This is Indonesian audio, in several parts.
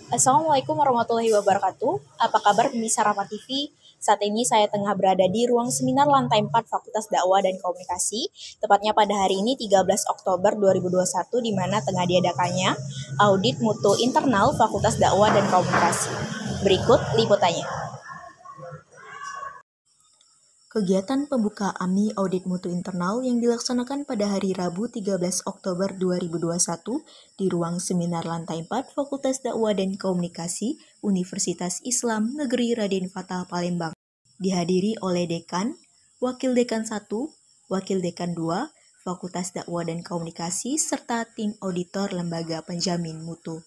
Assalamualaikum warahmatullahi wabarakatuh. Apa kabar pemirsa Rama TV? Saat ini saya tengah berada di ruang seminar lantai 4 Fakultas Dakwah dan Komunikasi, tepatnya pada hari ini 13 Oktober 2021, di mana tengah diadakannya audit mutu internal Fakultas Dakwah dan Komunikasi. Berikut liputannya. Kegiatan pembuka AMI Audit Mutu Internal yang dilaksanakan pada hari Rabu 13 Oktober 2021 di ruang seminar lantai 4 Fakultas Dakwah dan Komunikasi Universitas Islam Negeri Raden Fatah Palembang. Dihadiri oleh Dekan, Wakil Dekan 1, Wakil Dekan 2, Fakultas Dakwah dan Komunikasi, serta tim auditor Lembaga Penjamin Mutu.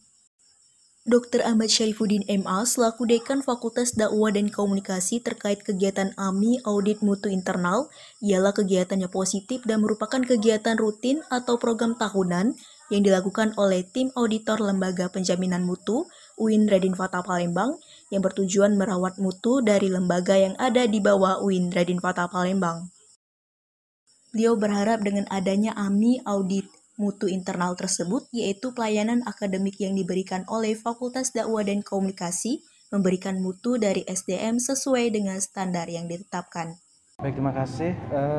Dr. Ahmad Syarifuddin MA selaku Dekan Fakultas Dakwah dan Komunikasi terkait kegiatan AMI Audit Mutu Internal ialah kegiatannya positif dan merupakan kegiatan rutin atau program tahunan yang dilakukan oleh tim auditor Lembaga Penjaminan Mutu UIN Raden Fatah Palembang yang bertujuan merawat mutu dari lembaga yang ada di bawah UIN Raden Fatah Palembang. Beliau berharap dengan adanya AMI Audit Mutu internal tersebut, yaitu pelayanan akademik yang diberikan oleh Fakultas Dakwah dan Komunikasi, memberikan mutu dari SDM sesuai dengan standar yang ditetapkan. Baik, terima kasih.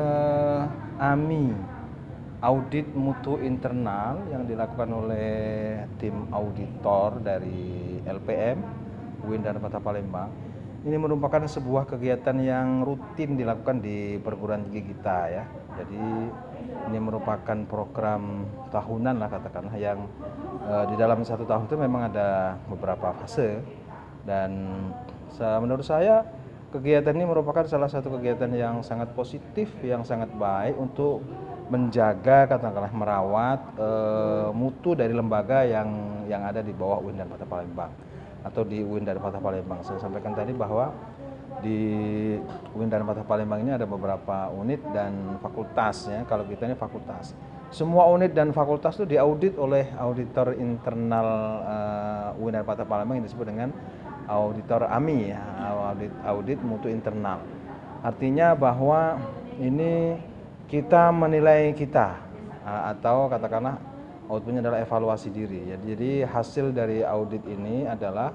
AMI, audit mutu internal yang dilakukan oleh tim auditor dari LPM, UIN dan Fatah Palembang. Ini merupakan sebuah kegiatan yang rutin dilakukan di perguruan tinggi kita ya. Jadi ini merupakan program tahunan lah katakanlah yang di dalam satu tahun itu memang ada beberapa fase dan menurut saya kegiatan ini merupakan salah satu kegiatan yang sangat positif, yang sangat baik untuk menjaga katakanlah merawat mutu dari lembaga yang ada di bawah UIN dan Fatah Palembang atau di UIN dan Fatah Palembang. Saya sampaikan tadi bahwa di UIN dan Fatah Palembang ini ada beberapa unit dan fakultas ya. Kalau kita ini fakultas. Semua unit dan fakultas itu diaudit oleh auditor internal UIN dan Fatah Palembang yang disebut dengan auditor AMI ya, audit mutu internal. Artinya bahwa ini kita menilai kita atau katakanlah outputnya adalah evaluasi diri. Jadi hasil dari audit ini adalah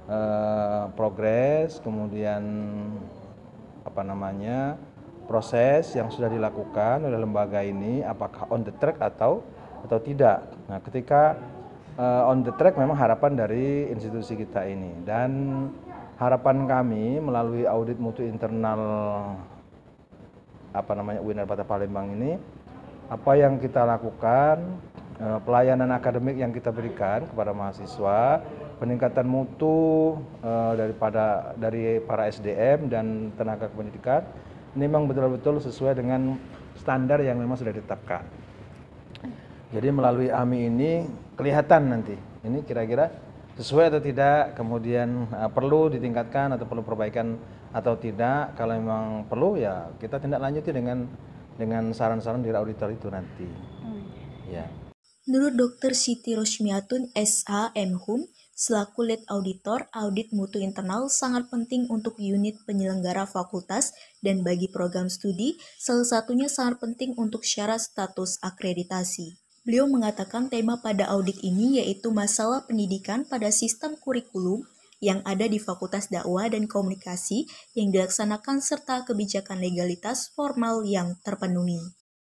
progres, kemudian proses yang sudah dilakukan oleh lembaga ini apakah on the track atau tidak. Nah, ketika on the track memang harapan dari institusi kita ini, dan harapan kami melalui audit mutu internal UIN dan Fatah Palembang ini, apa yang kita lakukan, pelayanan akademik yang kita berikan kepada mahasiswa, peningkatan mutu dari para SDM dan tenaga pendidikan ini memang betul-betul sesuai dengan standar yang memang sudah ditetapkan. Jadi melalui AMI ini kelihatan nanti ini kira-kira sesuai atau tidak, kemudian perlu ditingkatkan atau perlu perbaikan atau tidak. Kalau memang perlu ya kita tindak lanjuti dengan saran-saran dari auditor itu nanti. Ya. Menurut Dr. Siti Rosmiatun SH MHum, selaku lead auditor, audit mutu internal sangat penting untuk unit penyelenggara fakultas dan bagi program studi, salah satunya sangat penting untuk syarat status akreditasi. Beliau mengatakan tema pada audit ini yaitu masalah pendidikan pada sistem kurikulum yang ada di Fakultas Dakwah dan Komunikasi yang dilaksanakan serta kebijakan legalitas formal yang terpenuhi.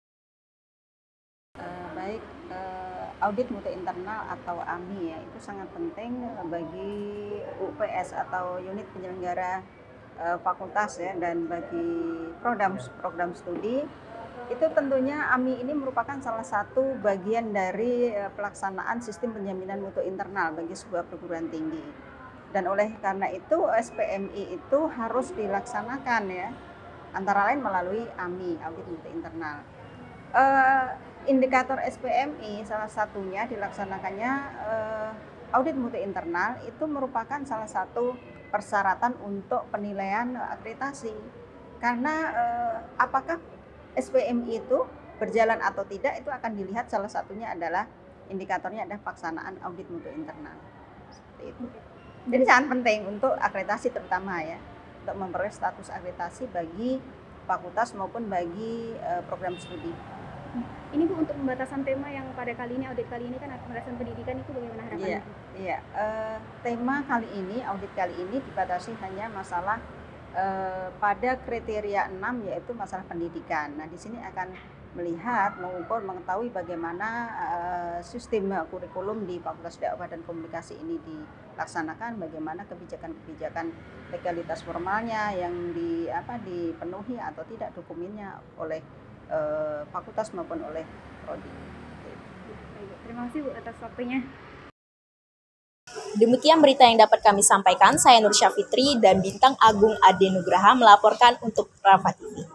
Audit mutu internal atau AMI ya, itu sangat penting bagi UPS atau unit penyelenggara fakultas ya, dan bagi program studi. Itu tentunya AMI ini merupakan salah satu bagian dari pelaksanaan sistem penjaminan mutu internal bagi sebuah perguruan tinggi. Dan oleh karena itu SPMI itu harus dilaksanakan ya, antara lain melalui AMI, audit mutu internal. Indikator SPMI salah satunya dilaksanakannya audit mutu internal itu merupakan salah satu persyaratan untuk penilaian akreditasi. Karena apakah SPMI itu berjalan atau tidak itu akan dilihat, salah satunya adalah indikatornya adalah pelaksanaan audit mutu internal. Seperti itu. Jadi sangat penting untuk akreditasi terutama ya, untuk memperoleh status akreditasi bagi fakultas maupun bagi program studi. Ini Bu, untuk pembatasan tema yang pada kali ini, audit kali ini kan pembatasan pendidikan, itu bagaimana harapannya? Iya. Tema kali ini, audit kali ini dibatasi hanya masalah pada kriteria 6, yaitu masalah pendidikan. Nah, di sini akan melihat, mengukur, mengetahui bagaimana sistem kurikulum di Fakultas Dakwah dan Komunikasi ini dilaksanakan, bagaimana kebijakan-kebijakan legalitas formalnya yang dipenuhi atau tidak dokumennya oleh fakultas maupun oleh prodi. Terima kasih Bu atas waktunya. Demikian berita yang dapat kami sampaikan. Saya Nur Syafitri dan Bintang Agung Ade Nugraha melaporkan untuk Rafa TV.